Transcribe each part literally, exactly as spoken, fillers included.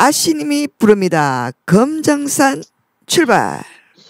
아씨님이 부릅니다. 검정산 출발.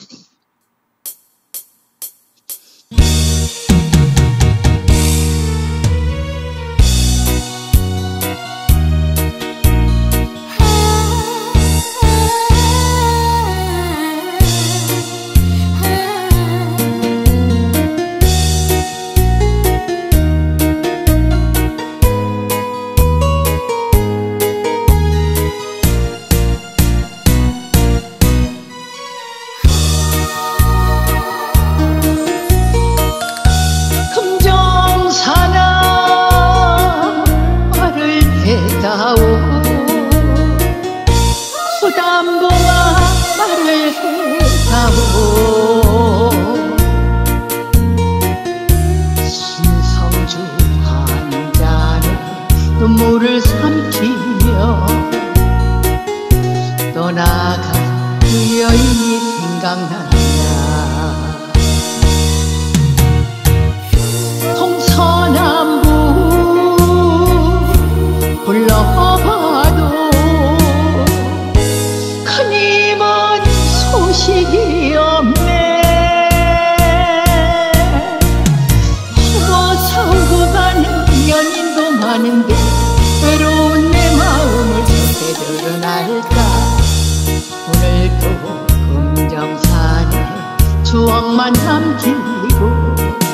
소담봉아 말을 해다오. 신성주 한 잔에 눈물을 삼키며 떠나간 그 여인이 생각난다. 동서남북 불러봐도 끊임은 소식이 없네. 숨어서 가는 연인도 많은데 외로운 내 마음을 어떻게 드러날까. 오늘도 금정산에 추억만 남기고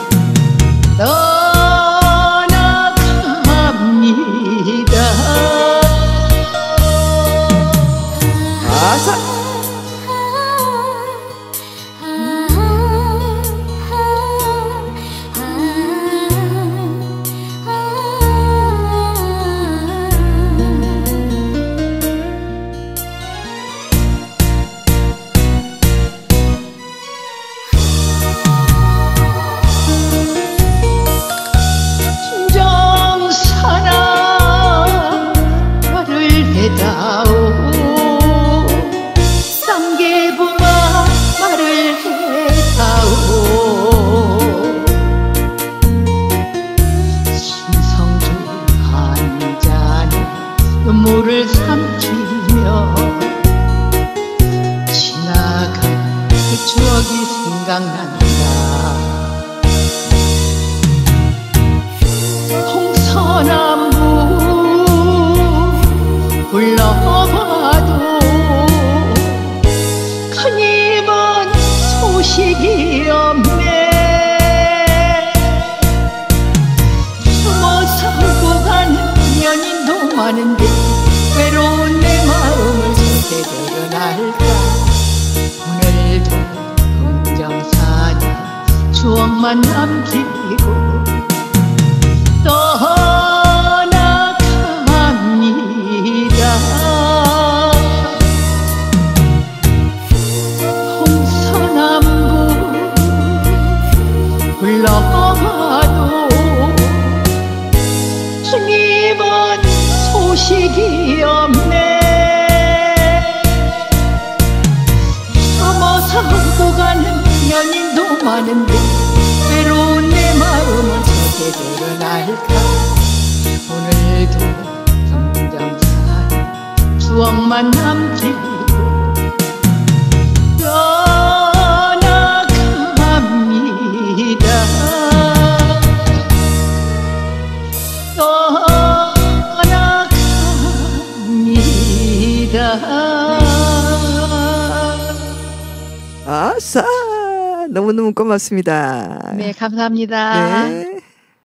떠나갑니다. 아사. 진정사나 나를 대다오. 쌍계부마 말을 해다오. 신성주 한 잔에 눈물을 삼키며 지나간 그 추억이 생각난다. 동서남북 불러봐도 끊임은 소식이 없네. 숨어서 가는 연인도 많은데 외로운 내 마음을 어떻게 드러날까. 오늘도 금정산에 추억만 남기고 떠나갑니다. 동서남북 불러봐도 끊임은 소식이 없네. 숨어서 가는 연인도 많은데 외로운 내 마음은 어떻게 드러날까. 오늘도 금정산에 추억만 남기고 떠나갑니다. 떠나갑니다. 아싸. 너무너무 고맙습니다. 네, 감사합니다. 네.